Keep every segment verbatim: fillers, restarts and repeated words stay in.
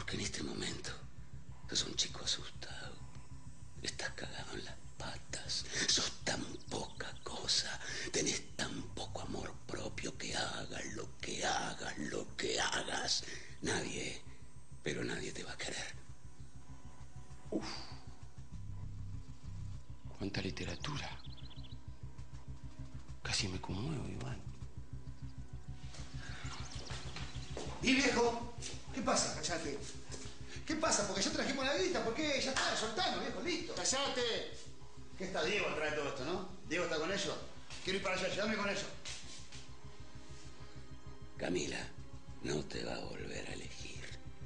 Porque en este momento sos un chico asustado. Estás cagado en las patas. Sos tan poca cosa. Tenés tan poco amor propio que hagas lo que hagas, lo que hagas. Nadie, pero nadie te va a querer. Uf. Cuánta literatura. Casi me conmuevo, Iván. ¿Y viejo? ¿Qué pasa? Callate. ¿Qué pasa? Porque ya trajimos la guita. ¿Por qué? Ya está, soltalo, viejo, listo. ¡Callate! ¿Qué está Diego atrás de todo esto, no? ¿Diego está con ellos? Quiero ir para allá, llévame con ellos. Camila no te va a volver a elegir.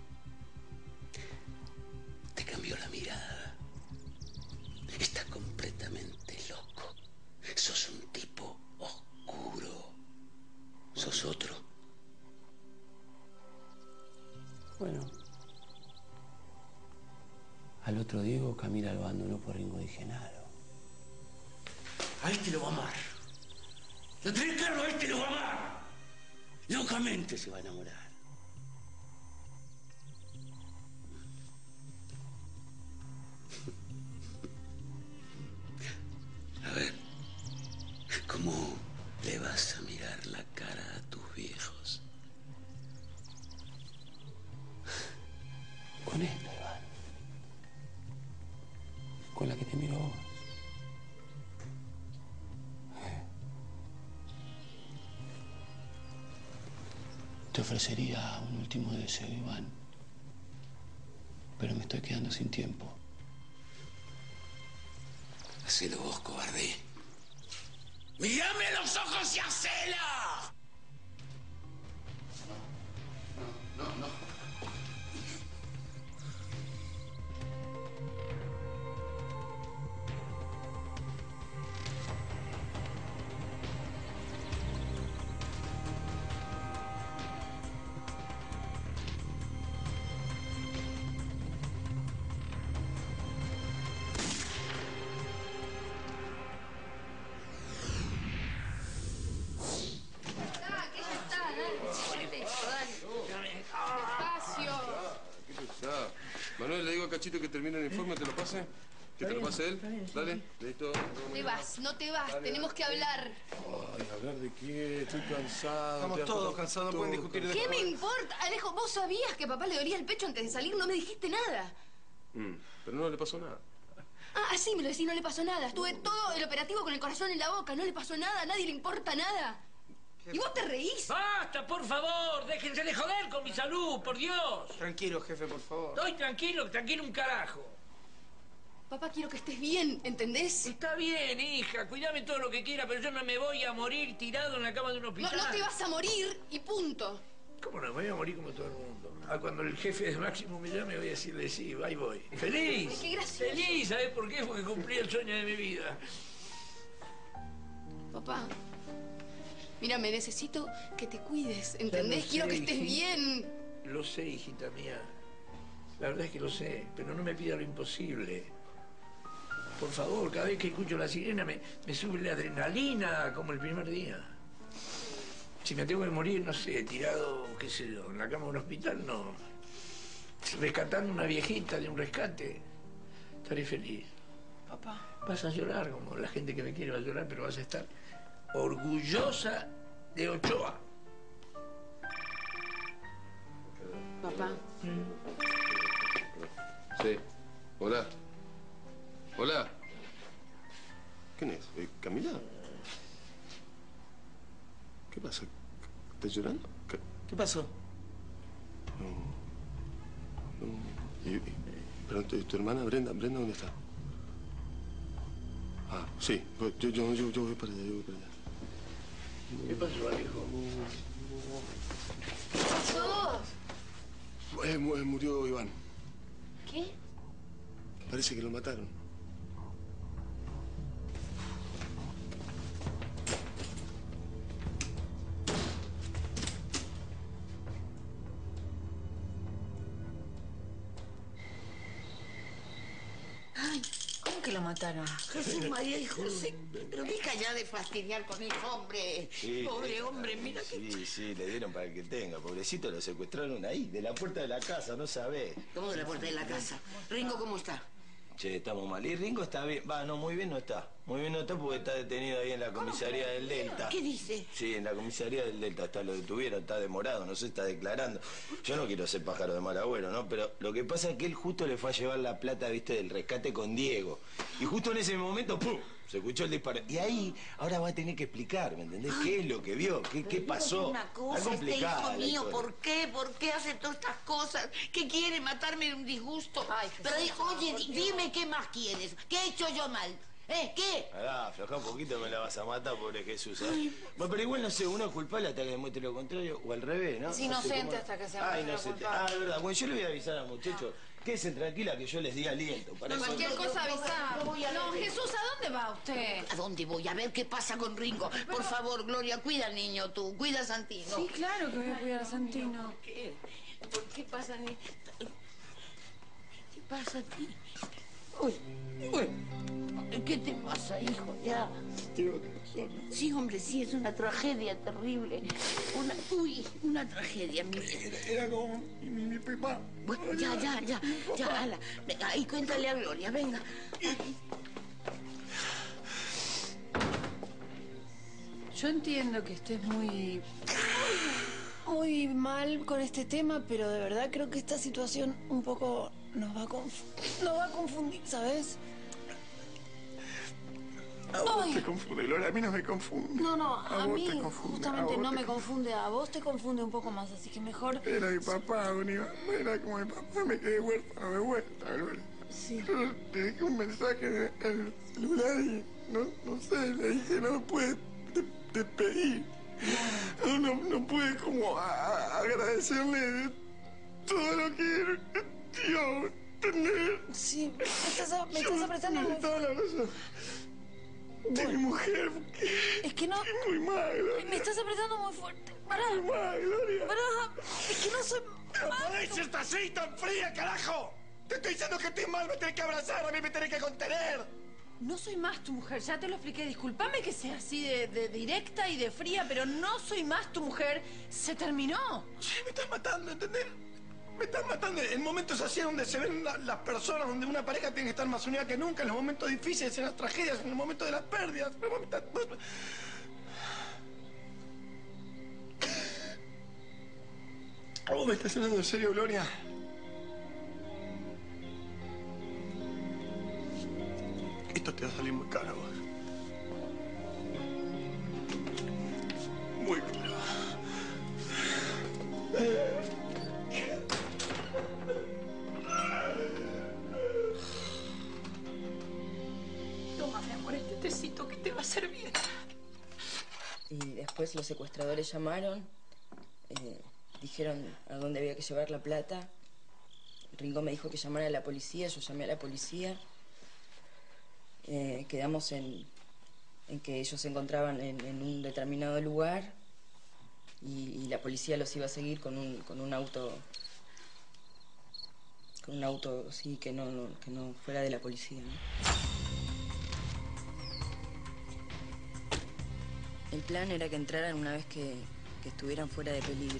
Te cambió la mirada. Estás completamente loco. Sos un tipo oscuro. Sos otro. Bueno. Al otro Diego, Camila lo abandonó por Ringo de Genaro. A este lo va a amar. ¿Lo tenés claro? A este lo va a amar. Locamente se va a enamorar. A ver, ¿cómo le vas a mirar la cara a tus viejos? Con esta, Iván. Con la que te miro a vos. Te ofrecería un último deseo, Iván. Pero me estoy quedando sin tiempo. Hacelo vos, cobarde. ¡Mírame a los ojos y hacela! No, no, no. Manuel, le digo a Cachito que termine el informe, ¿te lo pase? ¿Que te lo pase él? Dale, listo. No te vas, no te vas, Dale, tenemos que hablar. Ay, ¿hablar de qué? Estoy cansado. Estamos todos cansados, no pueden discutir de ¿Qué me importa? Alejo, vos sabías que a papá le dolía el pecho antes de salir, no me dijiste nada. Mm, pero no le pasó nada. Ah, así me lo decís, no le pasó nada. Estuve todo el operativo con el corazón en la boca, no le pasó nada, a nadie le importa nada. ¿Y vos te reís? ¡Basta, por favor! ¡Déjense de joder con mi salud, por Dios! Tranquilo, jefe, por favor. Estoy tranquilo, tranquilo un carajo. Papá, quiero que estés bien, ¿entendés? Está bien, hija, cuidame todo lo que quiera, pero yo no me voy a morir tirado en la cama de un No, hospital. no te vas a morir y punto. ¿Cómo no? Me voy a morir como todo el mundo. Ah, cuando el jefe de Máximo me llame voy a decirle sí, ahí voy. ¡Feliz! Ay, qué gracioso. ¡Feliz! ¿Sabes por qué? Porque cumplí el sueño de mi vida. Papá, mira, me necesito que te cuides, ¿entendés? sé, Quiero que estés hijita. bien. Lo sé, hijita mía. La verdad es que lo sé, pero no me pida lo imposible. Por favor, cada vez que escucho la sirena me, me sube la adrenalina como el primer día. Si me tengo que morir, no sé, tirado, qué sé yo, en la cama de un hospital, no. Rescatando una viejita de un rescate, estaré feliz. Papá. Vas a llorar como la gente que me quiere va a llorar, pero vas a estar orgullosa de Ochoa. Papá. Sí. Hola. Hola. ¿Quién es? Eh, ¿Camila? ¿Qué pasa? ¿Estás llorando? ¿Qué, ¿Qué pasó? no, no. Y, y, pero tu, tu hermana Brenda, ¿Brenda dónde está? Ah, sí. Yo, yo, yo, yo voy para allá, yo voy para allá. ¿Qué pasó, Alejo? ¿Qué pasó? Eh, mu- eh, murió Iván. ¿Qué? Parece que lo mataron. Ay, ¿cómo que lo mataron? Jesús, María y José. Pero deja ya de fastidiar con el hombre. Sí, Pobre le- hombre, mira que... Sí, sí, le dieron para que tenga. Pobrecito, lo secuestraron ahí, de la puerta de la casa, no sabés. ¿Cómo de la puerta de la casa? Ringo, ¿cómo está? Che, estamos mal. Y Ringo está bien. Va, no, muy bien no está. Muy bien no está porque está detenido ahí en la comisaría del Delta. ¿Qué dice? Sí, en la comisaría del Delta está, lo detuvieron, está demorado, no sé, está declarando. Yo no quiero ser pájaro de mal agüero, ¿no? Pero lo que pasa es que él justo le fue a llevar la plata, viste, del rescate con Diego. Y justo en ese momento, ¡pum!, se escuchó el disparo. Y ahí, ahora va a tener que explicar, ¿me entendés? ¿Qué es lo que vio? ¿Qué, qué pasó? Una Está cosa, este complicada hijo la mío, historia. ¿por qué? ¿Por qué hace todas estas cosas? ¿Qué quiere? ¿Matarme de un disgusto? Ay, Pero Jesús, hijo, oye, di- dime qué más quieres. ¿Qué he hecho yo mal? ¿Eh? ¿Qué? Pará, aflojá un poquito, me la vas a matar, pobre Jesús, ¿eh? Bueno, pero igual no sé, uno es culpable hasta que demuestre lo contrario, o al revés, ¿no? Es No sé inocente cómo- hasta que se Ah, demuestre lo inocente. culpable. Ah, es verdad. Bueno, yo le voy a avisar al muchacho. Quédese tranquila que yo les di aliento. Para eso... Cualquier cosa avisa. Yo voy a No, ver. Jesús, ¿a dónde va usted? ¿A dónde voy? A ver qué pasa con Ringo. Por favor, Gloria, cuida al niño tú. Cuida a Santino. Sí, claro que voy a cuidar a Santino. ¿Qué? ¿Por qué pasa ni... ¿Qué pasa a ti? Uy, uy. ¿Qué te pasa, hijo? Ya. Sí, hombre, sí, es una tragedia terrible. Una, uy, una tragedia, mi vida. Era como mi, mi papá. Bueno, ya, ya, ya, ya, ala. Venga, ahí cuéntale a Gloria, venga. Yo entiendo que estés muy... muy mal con este tema, pero de verdad creo que esta situación un poco nos va a, conf- nos va a confundir, ¿sabes? A vos Ay. te confunde, Gloria, a mí no me confunde. No, no, a, vos mí te confunde, a justamente vos no te me confunde, a vos te confunde un poco más, así que mejor... Era mi papá, Univa. Era como mi papá, me quedé huérfano de vuelta, Gloria. Sí. Yo le dejé un mensaje en el, en el celular y no, no sé, le dije, no me puedes de- despedir. No, no, no pude como a- a- agradecerle todo lo que dio tener. Sí, me estás, me Yo estás apretando muy necesitaba la razón de mi mujer, porque Es que no... es muy mal, Gloria. Me estás apretando muy fuerte. Pará, Muy mal, Gloria. pará. Es que no soy... ¡No podés ser así tan fría, carajo! Te estoy diciendo que estoy mal, me tenés que abrazar, a mí me tenés que contener. No soy más tu mujer, ya te lo expliqué. Discúlpame que sea así de, de directa y de fría, pero no soy más tu mujer. Se terminó. Sí, me estás matando, ¿entendés? Me estás matando. En momentos así donde se ven la- las personas, donde una pareja tiene que estar más unida que nunca, en los momentos difíciles, en las tragedias, en los momentos de las pérdidas. Me estás- ¿A vos me estás hablando en serio, Gloria? Esto te va a salir muy caro a vos. Muy caro. Toma, mi amor, este tecito que te va a hacer bien. Y después los secuestradores llamaron, eh, dijeron a dónde había que llevar la plata. Ringo me dijo que llamara a la policía, yo llamé a la policía. Eh, quedamos en, en que ellos se encontraban en, en un determinado lugar y, y la policía los iba a seguir con un, con un auto, con un auto, sí, que no, no, que no fuera de la policía, ¿no? El plan era que entraran una vez que, que estuvieran fuera de peligro.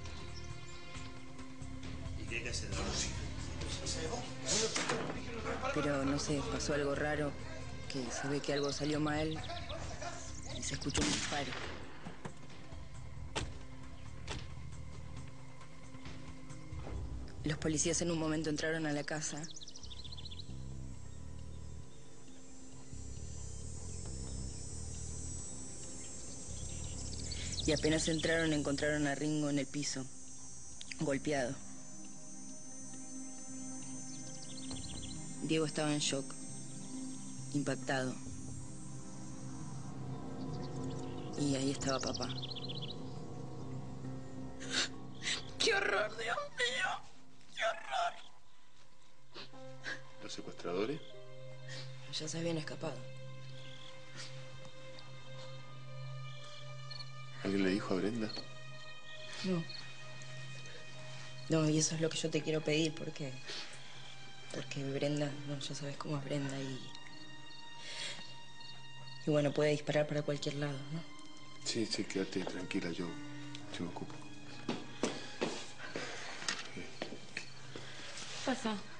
¿Y qué hay que hacer? Pero no sé, pasó algo raro, que se ve que algo salió mal y se escuchó un disparo. Los policías en un momento entraron a la casa. Y apenas entraron encontraron a Ringo en el piso, golpeado. Diego estaba en shock, impactado. Y ahí estaba papá. ¡Qué horror, Dios mío! ¡Qué horror! ¿Los secuestradores? Ya se habían escapado. ¿Alguien le dijo a Brenda? No. No, y eso es lo que yo te quiero pedir, porque... Porque Brenda, no, ya sabes cómo es Brenda, y Y bueno, puede disparar para cualquier lado, ¿no? Sí, sí, quédate tranquila, yo, yo me ocupo. ¿Qué pasa?